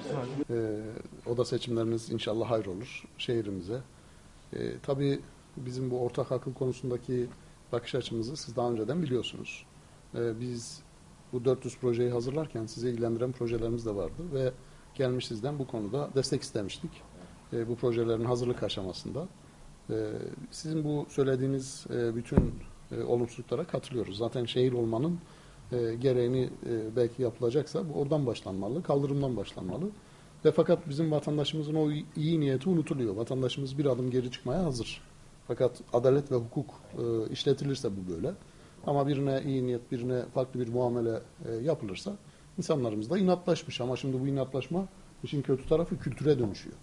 Oda seçimleriniz inşallah hayır olur şehrimize. Tabii bizim bu ortak akıl konusundaki bakış açımızı siz daha önceden biliyorsunuz. Biz bu 400 projeyi hazırlarken sizi ilgilendiren projelerimiz de vardı ve gelmiş sizden bu konuda destek istemiştik. Bu projelerin hazırlık aşamasında. Sizin bu söylediğiniz bütün olumsuzluklara katılıyoruz. Zaten şehir olmanın gereğini belki yapılacaksa bu oradan başlanmalı, kaldırımdan başlanmalı. Ve fakat bizim vatandaşımızın o iyi niyeti unutuluyor. Vatandaşımız bir adım geri çıkmaya hazır. Fakat adalet ve hukuk işletilirse bu böyle. Ama birine iyi niyet, birine farklı bir muamele yapılırsa insanlarımız da inatlaşmış. Ama şimdi bu inatlaşma işin kötü tarafı kültüre dönüşüyor.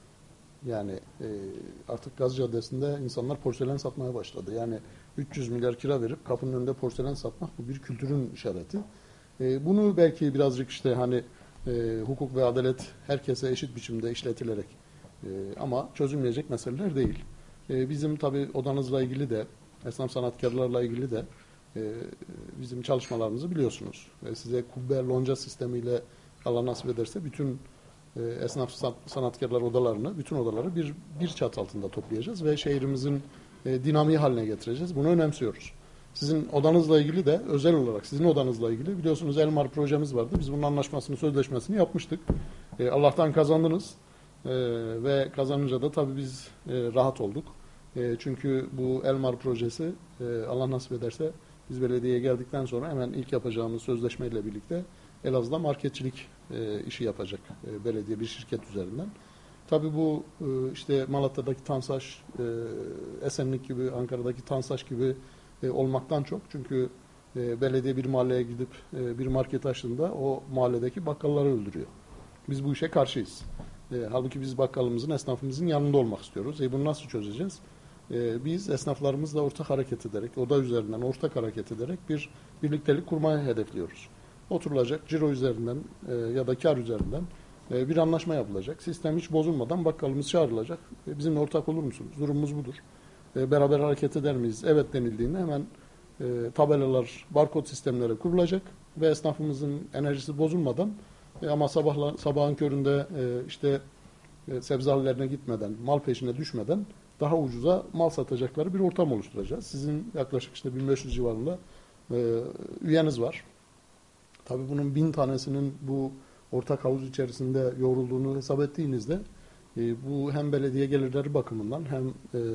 Yani artık Gazı Caddesi'nde insanlar porselen satmaya başladı. Yani 300 milyar kira verip kapının önünde porselen satmak bu bir kültürün işareti. Bunu belki birazcık işte hani hukuk ve adalet herkese eşit biçimde işletilerek ama çözülmeyecek meseleler değil. Bizim tabii odanızla ilgili de esnaf sanatkarlarla ilgili de bizim çalışmalarımızı biliyorsunuz. Size kubbe lonca sistemiyle Allah nasip ederse bütün esnaf sanatkarlar odalarını, bütün odaları bir çatı altında toplayacağız ve şehrimizin dinamiği haline getireceğiz. Bunu önemsiyoruz. Sizin odanızla ilgili de özel olarak sizin odanızla ilgili biliyorsunuz Elmar projemiz vardı. Biz bunun anlaşmasını, sözleşmesini yapmıştık. Allah'tan kazandınız ve kazanınca da tabii biz rahat olduk. Çünkü bu Elmar projesi Allah nasip ederse biz belediyeye geldikten sonra hemen ilk yapacağımız sözleşmeyle birlikte Elazığ'da marketçilik işi yapacak belediye bir şirket üzerinden. Tabii bu işte Malatya'daki Tansaş, Esenlik gibi, Ankara'daki Tansaş gibi olmaktan çok. Çünkü belediye bir mahalleye gidip bir market açtığında o mahalledeki bakkalları öldürüyor. Biz bu işe karşıyız. Halbuki biz bakkalımızın, esnafımızın yanında olmak istiyoruz. Bunu nasıl çözeceğiz? Biz esnaflarımızla ortak hareket ederek, oda üzerinden ortak hareket ederek bir birliktelik kurmayı hedefliyoruz. Oturulacak, ciro üzerinden ya da kar üzerinden bir anlaşma yapılacak. Sistem hiç bozulmadan bakkalımız çağrılacak. Bizimle ortak olur musunuz? Durumumuz budur. Beraber hareket eder miyiz? Evet denildiğinde hemen tabelalar, barkod sistemleri kurulacak ve esnafımızın enerjisi bozulmadan ama sabahın köründe işte sebzehanelerine gitmeden, mal peşine düşmeden daha ucuza mal satacakları bir ortam oluşturacağız. Sizin yaklaşık işte 1500 civarında üyeniz var. Tabii bunun 1000 tanesinin bu ortak havuz içerisinde yoğrulduğunu hesap ettiğinizde bu hem belediye gelirleri bakımından hem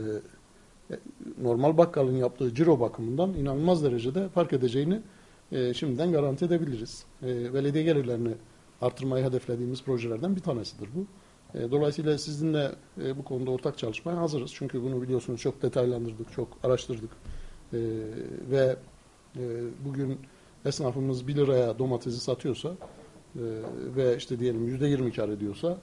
normal bakkalın yaptığı ciro bakımından inanılmaz derecede fark edeceğini şimdiden garanti edebiliriz. Belediye gelirlerini artırmayı hedeflediğimiz projelerden bir tanesidir bu. Dolayısıyla sizinle bu konuda ortak çalışmaya hazırız. Çünkü bunu biliyorsunuz çok detaylandırdık, çok araştırdık. Ve bugün esnafımız 1 liraya domatesi satıyorsa ve işte diyelim %20 kar ediyorsa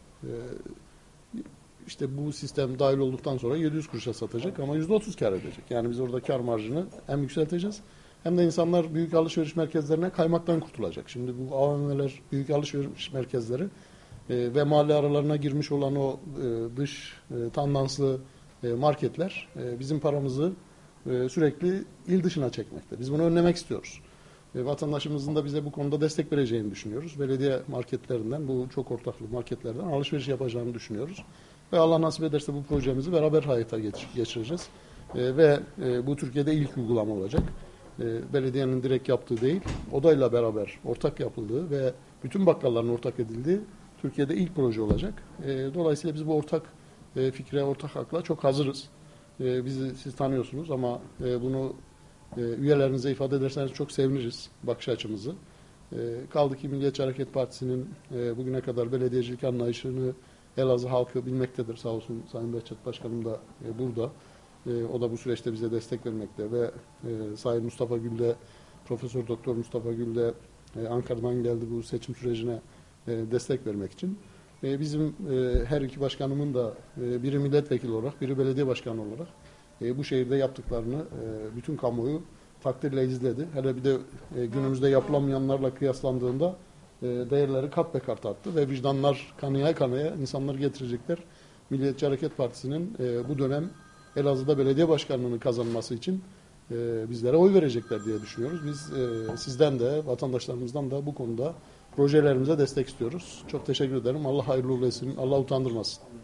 işte bu sistem dahil olduktan sonra 700 kuruşa satacak ama %30 kar edecek. Yani biz orada kar marjını hem yükselteceğiz hem de insanlar büyük alışveriş merkezlerine kaymaktan kurtulacak. Şimdi bu AVM'ler, büyük alışveriş merkezleri ve mahalle aralarına girmiş olan o dış tandanslı marketler bizim paramızı sürekli il dışına çekmekte. Biz bunu önlemek istiyoruz. Vatandaşımızın da bize bu konuda destek vereceğini düşünüyoruz. Belediye marketlerinden, bu çok ortaklı marketlerden alışveriş yapacağını düşünüyoruz. Ve Allah nasip ederse bu projemizi beraber hayata geçireceğiz. Ve bu Türkiye'de ilk uygulama olacak. Belediyenin direkt yaptığı değil, odayla beraber ortak yapıldığı ve bütün bakkalların ortak edildiği Türkiye'de ilk proje olacak. Dolayısıyla biz bu ortak fikre, ortak akla çok hazırız. Bizi siz tanıyorsunuz ama bunu üyelerinize ifade ederseniz çok seviniriz bakış açımızı. Kaldı ki Milliyetçi Hareket Partisi'nin bugüne kadar belediyecilik anlayışını Elazığ halkı bilmektedir. Sağ olsun Sayın Behçet Başkanım da burada. O da bu süreçte bize destek vermekte ve Sayın Mustafa Gül de, Profesör Doktor Mustafa Gül de Ankara'dan geldi bu seçim sürecine destek vermek için. Bizim her iki başkanımın da biri milletvekili olarak, biri belediye başkanı olarak bu şehirde yaptıklarını bütün kamuoyu takdirle izledi. Hele bir de günümüzde yapılamayanlarla kıyaslandığında değerleri kat be kat arttı ve vicdanlar kanaya kanaya insanlar getirecekler. Milliyetçi Hareket Partisi'nin bu dönem Elazığ'da belediye başkanlığını kazanması için bizlere oy verecekler diye düşünüyoruz. Biz sizden de vatandaşlarımızdan da bu konuda projelerimize destek istiyoruz. Çok teşekkür ederim. Allah hayırlı uğurlu etsin. Allah utandırmasın.